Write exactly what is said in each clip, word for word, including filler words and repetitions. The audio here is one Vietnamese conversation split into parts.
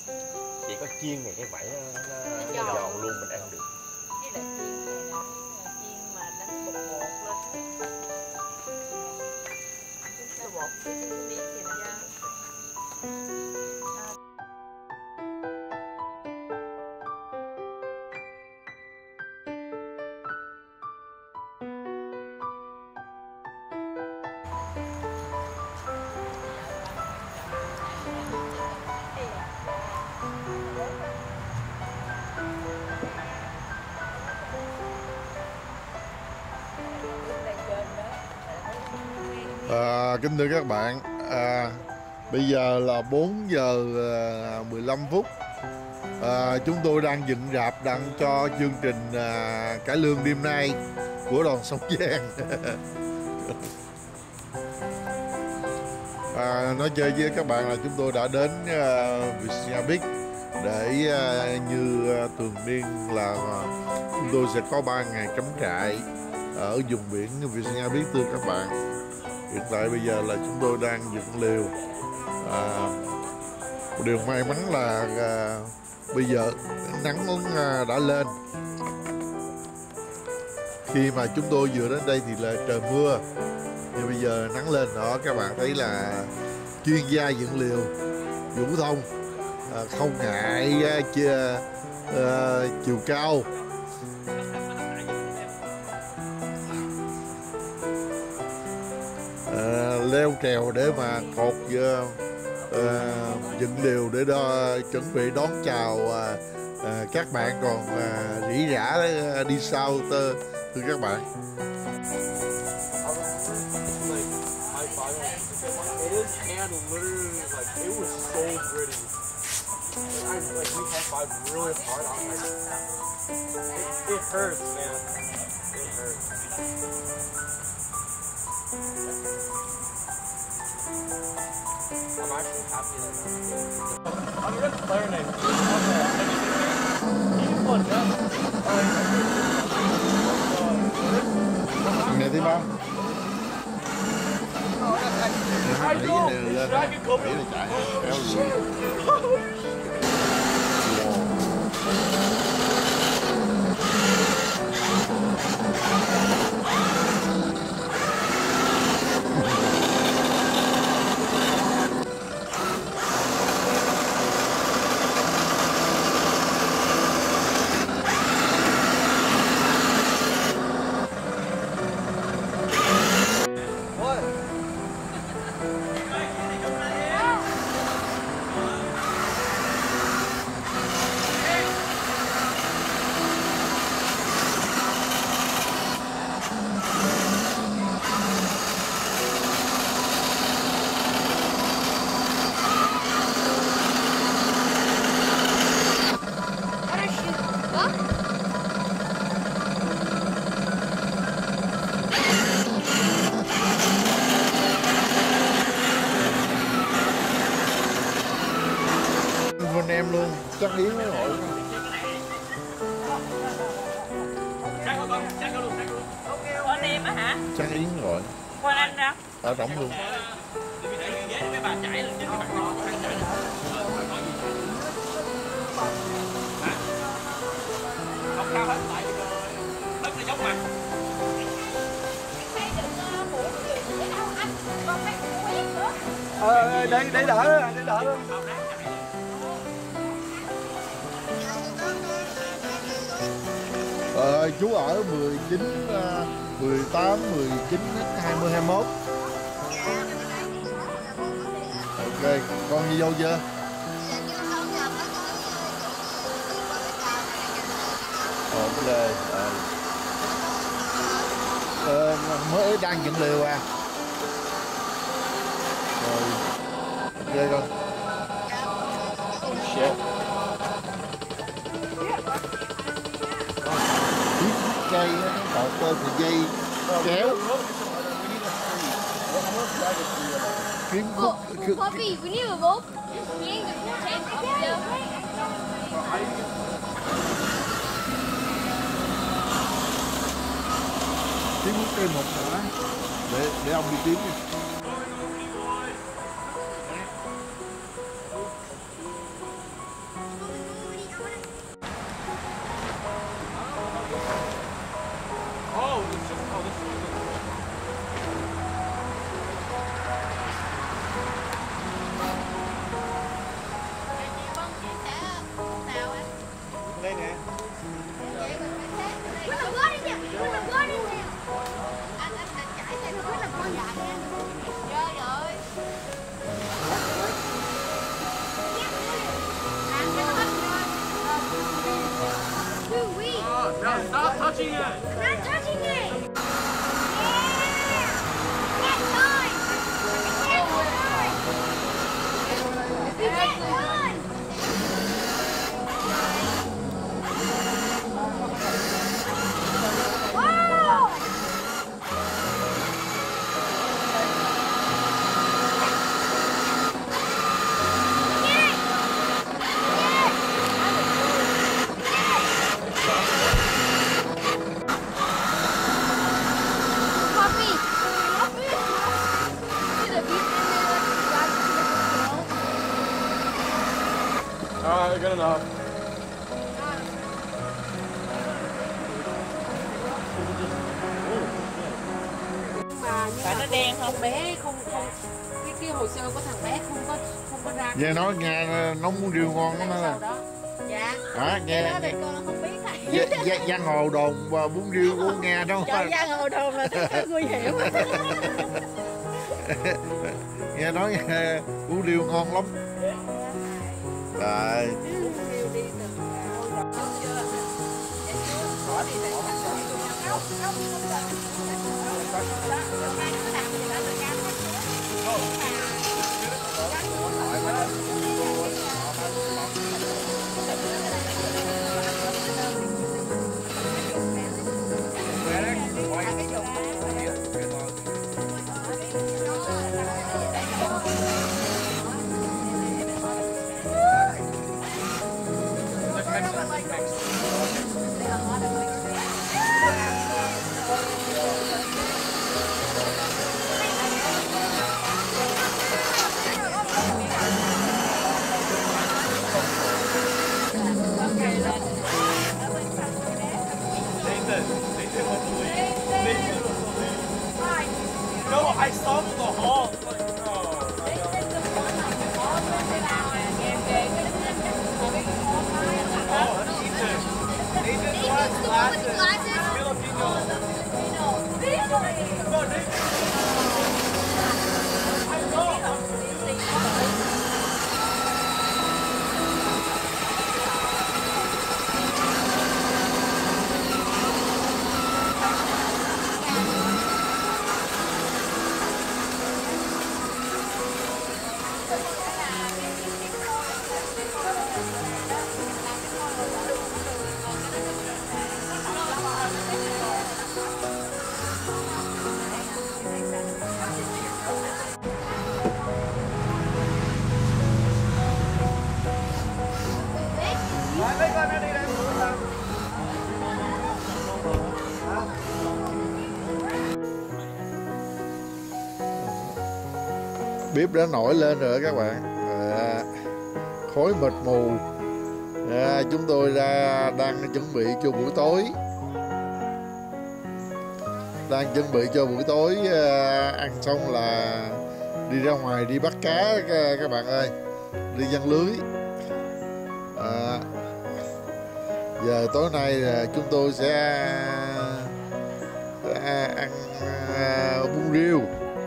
Chỉ có chiên thì cái vảy nó, nó, nó giòn luôn, mình ăn được. Cái là chiên này là chiên mà đánh bột bột lên. Cái bột cái miếng gì nè. À, kính thưa các bạn, à, bây giờ là bốn giờ mười lăm phút. à, Chúng tôi đang dựng rạp đặng cho chương trình à, cải lương đêm nay của đoàn Sông Giang. à, Nói chơi với các bạn là chúng tôi đã đến uh, Virginia Beach để uh, như uh, thường niên là uh, chúng tôi sẽ có ba ngày cắm trại ở vùng biển Virginia Beach, thưa các bạn. Hiện tại bây giờ là chúng tôi đang dựng lều. à, Điều may mắn là à, bây giờ nắng à, đã lên. Khi mà chúng tôi vừa đến đây thì là trời mưa, thì bây giờ nắng lên đó, các bạn thấy là chuyên gia dựng lều Vũ Thông, à, không ngại à, chia, à, chiều cao. À, leo trèo để mà cột uh, uh, dựng lều để đó, chuẩn bị đón chào uh, uh, các bạn còn uh, rỉ rả uh, đi sau, thưa các bạn. I'm actually happy that I'm gonna player name. Nghe thấy ba. I know. Dragon Kobe. Anh em luôn, chắc Yến mới hội. Con em á hả? Chắc Yến gọi. Con anh đâu? Ở trỏng luôn. Ờ, để để đỡ, để đỡ. Ờ, chú ở mười chín, mười tám, mười chín, hai mươi, hai mươi mốt. Ok, con đi vô chưa? Ok, ờ. Ờ, mới đang dựng lều à. Rồi, ok con. Shit. Cây nó cột lên thì dây kéo kiếm khúc. Poppy, we need a rope. Yeah, the chain up there. Kiếm khúc cây một nữa để để ông đi kiếm đi. touching it. Not touching it. Yeah. Get going. Get going. Get going. Whoa. Puppy. Puppy. See the beef in there like you got to the Alright, good enough. mà nhưng mà đen không bé không không cái kia hồ sơ của thằng bé không có không có ra Nghe nói nghe nấu bún riêu ngon lắm đó. sau đó dạ Hả? cái Nghe đó thì con không biết Gi- gi- giang hồ đồn và bún riêu của nghe đâu. trời giang hồ đồn là rất nguy hiểm Nghe nói nghe, bún riêu ngon lắm. Rồi. No, I saw the hall. Bếp đã nổi lên rồi các bạn. À, khói mịt mù. À, chúng tôi ra đang chuẩn bị cho buổi tối. Đang chuẩn bị cho buổi tối à, ăn xong là đi ra ngoài đi bắt cá các, các bạn ơi, đi giăng lưới. À, giờ tối nay là chúng tôi sẽ, sẽ ăn à, bún riêu.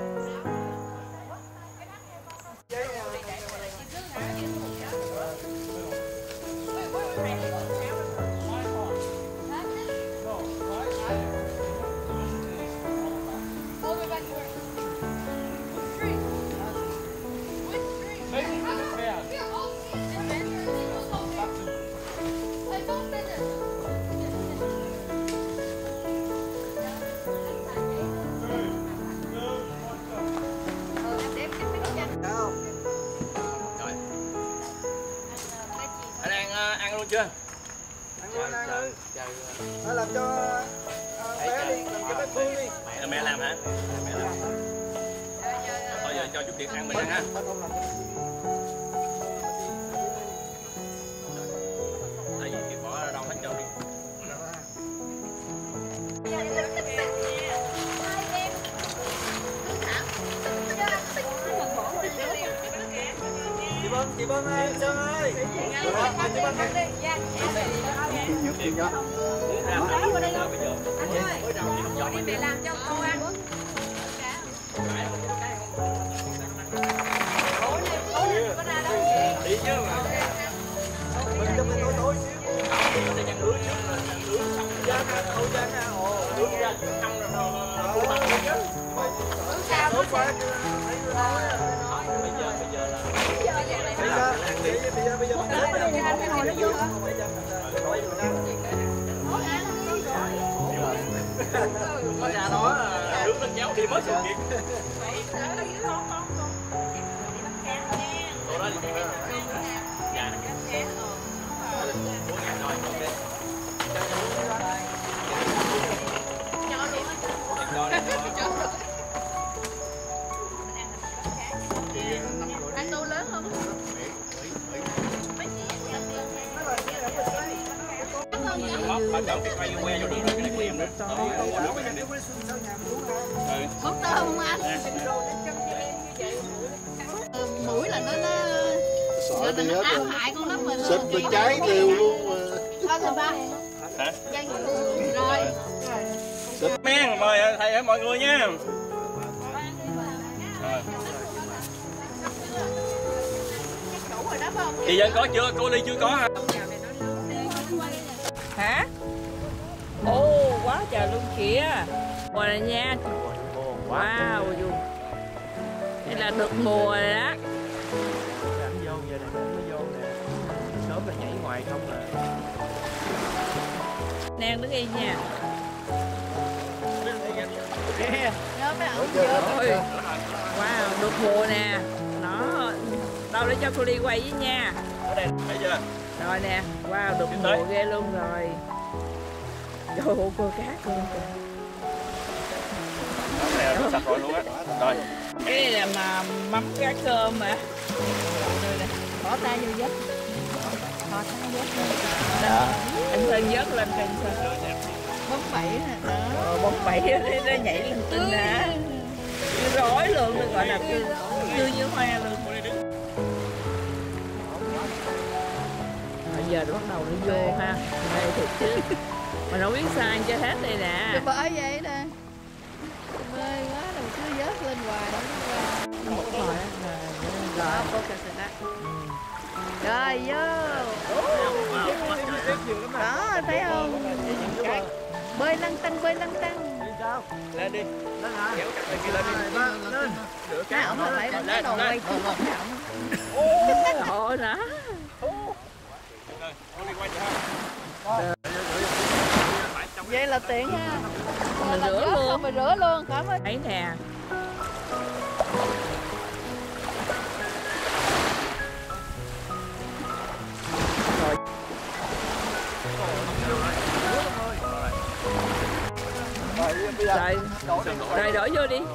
Anh ăn ăn luôn chưa? Ăn luôn, ăn luôn. Nó làm cho uh, bé đi, làm cho bé Phương đi. Mẹ mẹ làm hả? Mẹ làm. Thôi giờ cho chút Kiệt ăn mình ăn ha. Tại vì Kiệt bỏ đâu hết trơn đi. Chị Vân, chị Vân ơi, Sơn ơi. Mời chị Vân đi. Kiệt đó. Làm ra bây giờ. Mới đầu chị không dọn đi mẹ làm cho con ăn đi chứ mà. Mình cho mình tối tối xíu. Để chăn lưới trước rồi chăn lưới xong Giang, hầu giang Sao nó qua chưa thấy tôi nói bây giờ bây giờ là bây giờ bây giờ bây giờ bây giờ cái nồi nó vô hả? có nhà đó nước lên nhau thì mới sự kiện. Đồ đó thì dạ. Anh tô lớn không? Bắt đầu cái cây que vô đi rồi cái này em nữa. Món tôm không anh? Mũi là nó nó nó, nó ám hại con lắm mà. Xịt rồi cháy đều luôn mà. Thôi rồi ba. Hả? Rồi. Men mời thầy mọi người nha. Chị Dân có chưa? Cô Ly chưa có hả? Hả? Ô quá trời luôn kìa. Mùa này nha. Wow. Đây là được mùa rồi đó. Vô giờ này mới vô nè. Sớm là nhảy ngoài không à. Nè đứng yên nha. Ôi. Wow, được mùa nè. Đó. Đâu để cho cô Ly quay với nha. Ở đây, thấy chưa? Rồi nè, wow, được mùa ghê luôn rồi. Trời ơi, cô cá luôn kìa. Đó nè, nó sạch rồi luôn á. Rồi. Cái này là mà mắm cá cơm mà. Rồi nè, bỏ tay vô vớt. Bỏ tay vớt. Đó, anh Sơn vớt lên kênh Sơn. Bóng bẩy nè, đó. Ờ, bóng bẩy nó nhảy lên tinh nè. Rối luôn, nó gọi là tươi như hoa luôn. Bây giờ nó bắt đầu nó vô ha, đây thiệt chứ. Mà nó biết sai cho hết đây nè. Bởi vậy nè. Mê quá rồi cứ vớt lên hoài. Nó một hồi á. Rồi, cô kìa xịt á. Rồi vô. Đó, thấy không? Bơi lăng tăng, bơi lăng tăng. Lên đi. Lên hả? Kéo cặp tay kia lên đi. Lên. Cái ổng là phải bấm cái đầu quay chụp ổng. Ôi nè. Vậy là tiện ha. Mình rửa luôn. Mình rửa luôn, cảm ơn. Thấy nè. Rồi. Rồi đổ vô đi.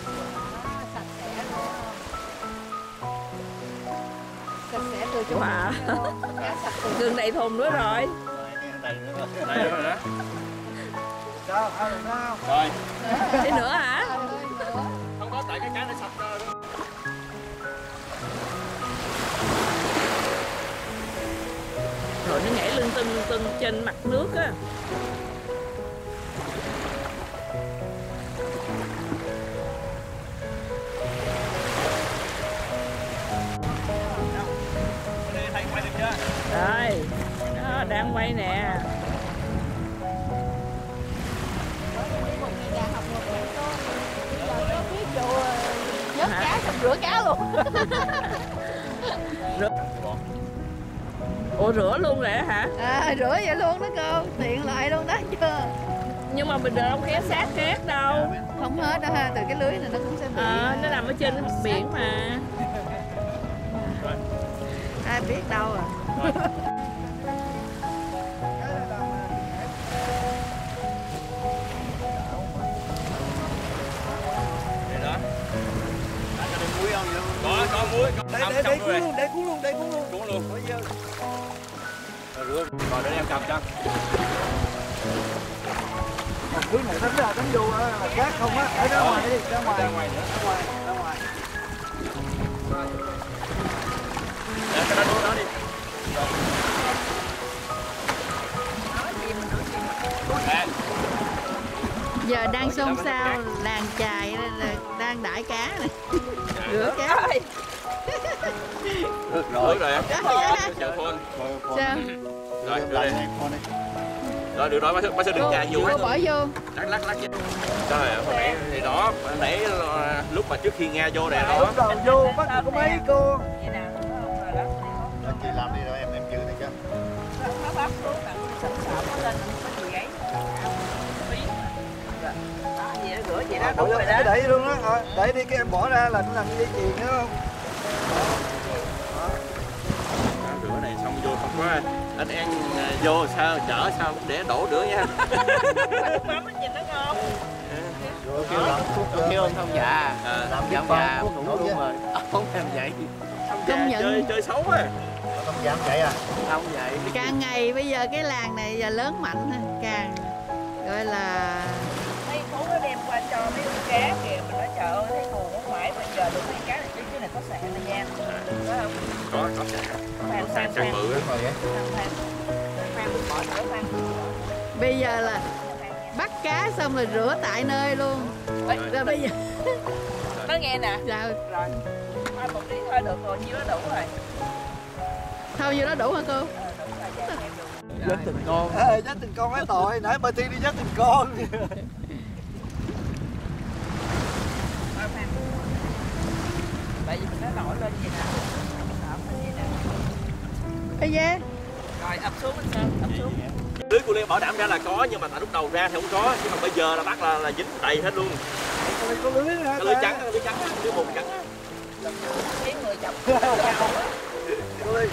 Sạch sẽ từ chỗ. Wow. Gần đầy thùng nữa rồi. Đây rồi đó. Sao? Sao được không? Rồi. Tí nữa hả? Không có tại cái cá nó sạch rồi. Rồi nó nhảy lưng tưng lưng tưng trên mặt nước á. Thầy quay được chưa? Rồi. Đó, đang quay nè. Nhớt cá xong rửa cá luôn. Rửa. Ủa rửa luôn rồi hả? À, rửa vậy luôn đó cô, tiện lợi luôn đó chưa? Nhưng mà mình đâu ghé sát cát đâu. Không hết đó ha, từ cái lưới này nó cũng sẽ bị. Ờ, nó nằm ở trên biển mà. Ai biết đâu à. Đây đó. Anh có đem muối không vậy? Có, có muối. Để để để cuốn luôn, để cuốn luôn, để cuốn luôn. Cuốn luôn. Rồi rửa rồi để em cầm cho. Còn thứ này đánh ra đánh vô là cát không á, ở ra ngoài đi, ra ngoài. Ra ngoài nữa. Ra ngoài, ra ngoài. Để cái đó đuôi đó đi. Rồi. Giờ đang xôn xao làng chài là đang đãi cá này. Rửa cá. Được rồi. Được rồi. Dạ. Chờ phone. Sao? Rồi, đưa đây. Rồi được rồi, bác bác sẽ đừng chà nhiều quá. Cô bỏ vô. Lắc lắc lắc chứ. Trời ơi, hồi nãy thì đó, hồi nãy lúc mà trước khi Nga vô nè đó. Lúc đầu vô bắt có mấy cô. Chị làm đi rồi em em giữ này chứ. Nó bắt xuống là sẵn sàng nó lên có gì ấy. Đó, vậy đó, rửa vậy đó, đúng rồi đó. Đẩy luôn đó, rồi, đẩy đi cái em bỏ ra là làm dây chuyền nữa không? Rửa này xong vô không có anh em vô sao chở sao để đổ rửa nha. Mắm nó nhìn nó ngon. Rồi kêu làm thuốc kêu ông thông dạ làm giảm già cũng luôn rồi không em vậy Công nhận chơi chơi xấu á. không giảm vậy à? không vậy càng ngày bây giờ cái làng này giờ lớn mạnh ha, càng gọi là Mấy Phú nó đem qua cho mấy con cá kìa, mình nói trời ơi thấy nguồn ở ngoài bây giờ được mấy cá này chứ cái này có sạn này nha. Có không? Có có sạn. Phan Có sạn sạn bự á. Rồi vậy. Phan Phan mình bỏ đỡ Phan. bây giờ là bắt cá xong rồi rửa tại nơi luôn. Rồi bây giờ Nó nghe nè. sao Rồi. Thôi một tí thôi được rồi, nhiêu nó đủ rồi. thôi nhiêu đó đủ hả cô? dắt từng con Ê, dắt từng con cái tội, nãy bà Thi đi dắt từng con. Bởi vì nó nổi lên vậy nè. Ập lên vậy nè. Bây giờ Rồi ập xuống anh Sơn, ập xuống. Lưới của Liên bảo đảm ra là có nhưng mà tại lúc đầu ra thì không có, nhưng mà bây giờ là bắt là là dính đầy hết luôn. Có lưới nữa hả? Cái lưới trắng, cái lưới trắng, lưới bùn trắng. Mấy người chọc. Ôi.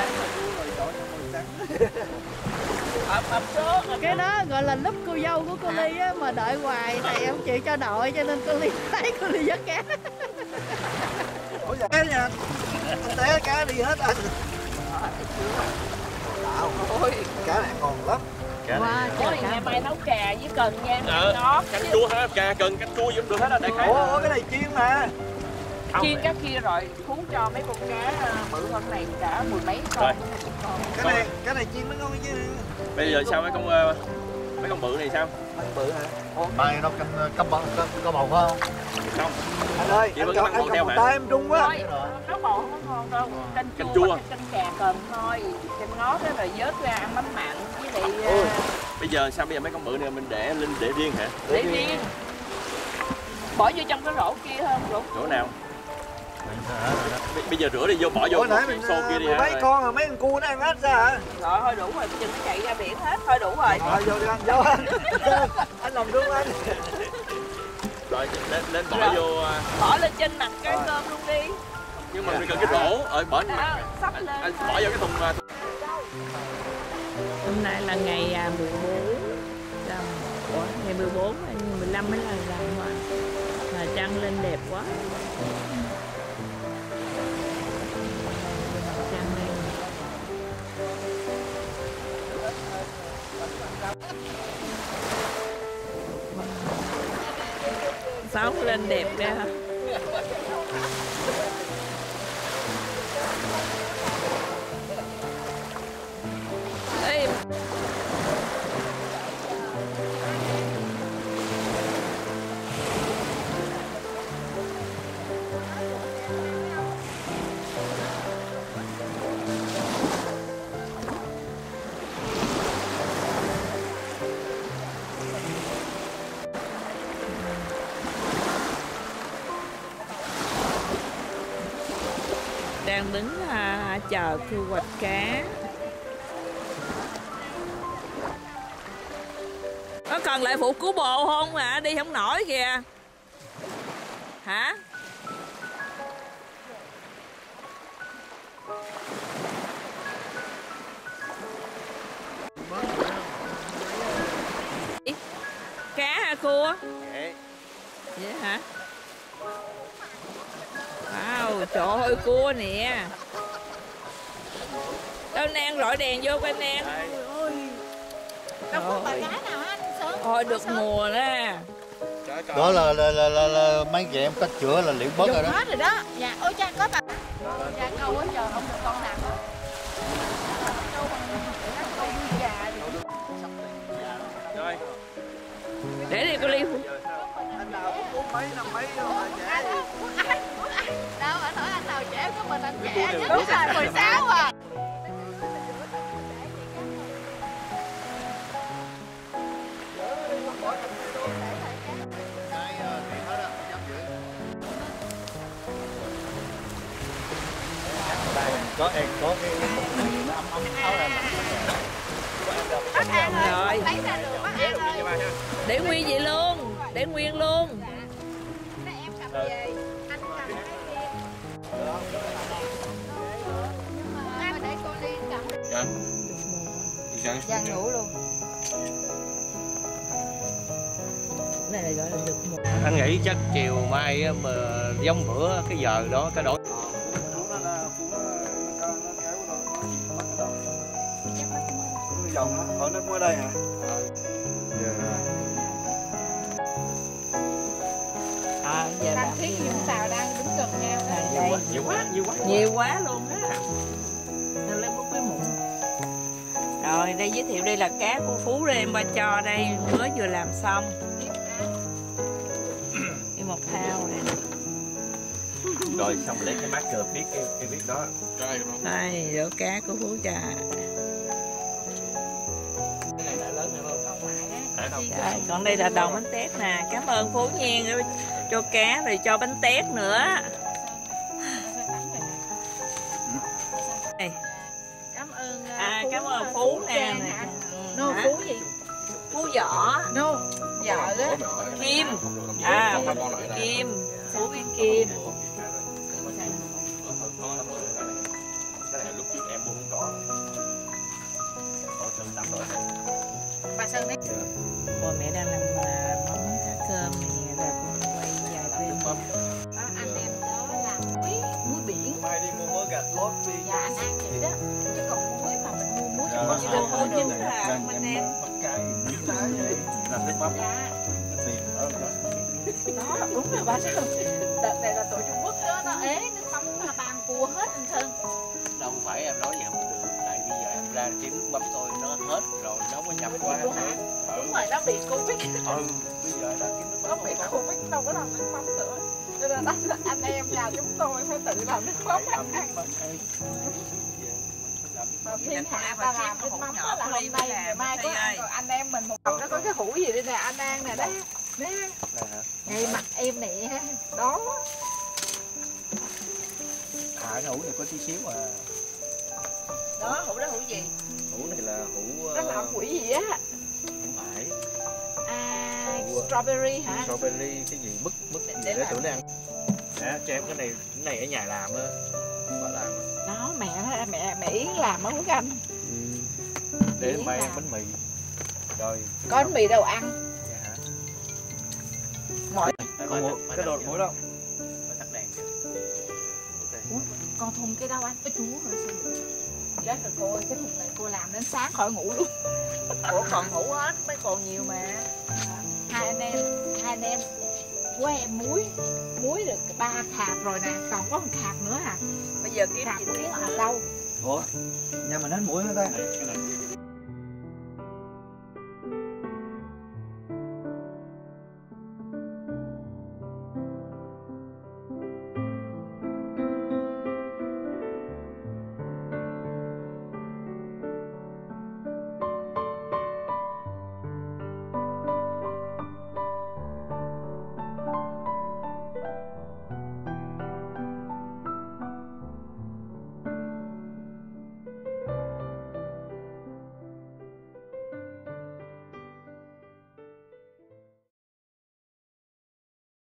Ập ập xuống. cái đó gọi là lúc cô dâu của cô Ly á, mà đợi hoài thầy không chịu cho đội cho nên cô Ly thấy cô Ly vớt cá. Ủa vậy nha. Anh té cá đi hết anh. Ôi, cá này ngon lắm. Wow, Có trời ngày cá. mai nấu cà với cần nha. Ờ, Nó canh chua hết, cà cần canh chua gì cũng được hết á, đại khái. Ủa, cái này chiên mà. chiên cá kia rồi Phú cho mấy con cá bự hơn này đã mười mấy con. Rồi. Cái này, cái này chiên mới ngon chứ. Bây giờ sao mấy con uh, mấy con bự này sao? Mấy bự hả? Mai nó canh cắm bầu có bầu phải không? Không. Anh ơi, Chị anh vẫn chọn mang anh con theo chọn hả? tay em trung quá. Thôi, nó bầu không có ngon đâu. Canh Canh chua, chua. canh cà cần thôi. Canh ngót đó rồi vớt ra ăn mắm mặn với lại Ôi. uh, Bây giờ sao bây giờ mấy con bự này mình để lên để riêng hả? để riêng. Bỏ vô trong cái rổ kia hơn, rổ Chỗ nào? Bây, bây giờ rửa đi vô bỏ vô Ủa nãy cái mình xô kia đi mười hả? mấy con rồi mấy con cua nó ăn hết ra hả? rồi thôi đủ rồi, bây giờ nó chạy ra biển hết, thôi đủ rồi. Rồi vô đi anh, vô anh. Anh làm đúng anh. Rồi lên, lên bỏ Rồi. vô uh, Bỏ lên trên mặt cái cơm luôn đi. nhưng mà mình cần cái rổ ở bỏ Đó, mặt sắp anh, lên. anh bỏ vô cái thùng uh, Hôm nay là ngày à, mười bốn. Rồi, ủa, ngày mười bốn, mười lăm mới là làm mà. Mà trăng lên đẹp quá. Trăng lên. Sóng lên đẹp ra hả? Ê, đang đứng à, chờ thu hoạch cá. Có cần lại phụ cứu bộ không à? Đi không nổi kìa. Hả? Cá hả cua? Vậy hả? Wow, trời ơi cua nè. Đâu Nan rọi đèn vô coi Nan. Đâu có bà cá nào anh Sơn? Thôi được mùa đó. Đó là là là, là, là mấy chị em cách chữa là liễu bớt rồi đó. Hết rồi đó. Dạ, ôi cha có bà. Cha câu quá giờ không được con nào hết. rồi. Để đi cô Ly. Anh nào cũng bốn mấy năm mấy đâu mà trẻ. Đâu, anh hỏi anh nào trẻ có mình anh trẻ nhất là mười sáu à. có cái âm âm áo là Bác An ơi, Rồi. lấy ra được bác An ơi. Để nguyên vậy luôn, để nguyên luôn. Để em cầm về, anh cầm cái kia. Anh để cô đi cầm. Giang ngủ luôn. Này là gọi là được một. Anh nghĩ chắc chiều mai á, mà giống bữa cái giờ đó cái đổi dòng nó ở nó qua đây hả? À, giờ Phan làm Thiết gì Kim nè? Sào đang đứng gần nhau đây. Đây. nhiều quá nhiều quá Nhiều quá luôn á. Nó lấy bút với mụn. Rồi đây giới thiệu đây là cá của Phú đây em qua cho đây mới vừa làm xong. Đi một thao đây. rồi xong lấy cái marker viết cái cái viết đó Đây rổ cá của Phú trà. cái này đã lớn rồi không phải đâu Rồi, còn đây là đầu bánh tét nè. Cảm ơn Phú Nhiên rồi cho cá rồi cho bánh tét nữa. Đây. Cảm ơn uh, À, Phú, cảm ơn uh, Phú nè. Trang nè. hả? Ừ, Nô hả? Phú gì? Phú võ. Nô, vợ á. Kim. À, Kim. Phú với Kim. cái này lúc trước em mua không có còn từng năm rồi Bà Sơn đấy. Rồi mẹ đang làm à, món cá cơm này rồi con quay dài phim. Đó, anh em đó làm muối, muối biển. Mai đi mua mớ gạch lót đi. Dạ anh ăn vậy đó. Chứ còn muối mà mình mua muối Dạ, thì dạ, có Phú gì đâu chính là mình em. bắt cay miếng lá vậy. Làm nước mắm. Dạ. Tiền đó là Đó, đúng rồi bà Sơn. Đợt này là tụi Trung Quốc đó, nó ế nước mắm là bàn cua hết anh Sơn. đâu phải em nói vậy không được tại bây giờ em ra kiếm nước mắm tôi nó hết rồi nó có nhập quá Đúng hả? Đúng rồi, nó bị Covid. ừ bây giờ đã kiếm nước Nó mắm bị không có Covid đâu có làm nước mắm nữa. Cho nên anh, anh em nhà chúng tôi phải tự làm nước mắm ăn ăn. Mà thiên hạ ta làm nước mắm đó là hôm nay ngày mai có ăn rồi anh em mình một cặp nó có cái hũ gì đây nè anh An nè đấy nè ngay mặt em nè đó à cái hũ này có tí xíu mà đó hũ đó hũ gì hũ này là hũ nó là quỷ gì á không phải à strawberry hả strawberry cái gì mứt mứt gì để để làm. tụi nó ăn nè cho em cái này cái này ở nhà làm á bà làm đó mẹ mẹ mẹ Yến làm á Quốc Anh để Yến mai làm. ăn bánh mì rồi có bánh mì đâu ăn dạ hả mọi cái đồ cái đồ mũi đâu tắt đèn kìa con thùng cái đâu anh cái chú rồi chết rồi cô ơi cái thùng này cô làm đến sáng khỏi ngủ luôn ủa còn ngủ hết mới còn nhiều mà hai anh em hai anh em của em muối muối được ba khạp rồi nè còn có một khạp nữa à Bây giờ kiếm khạp gì muối tiếp ở nữa? đâu Ủa? Nhà mình hết mũi hả ta? cái này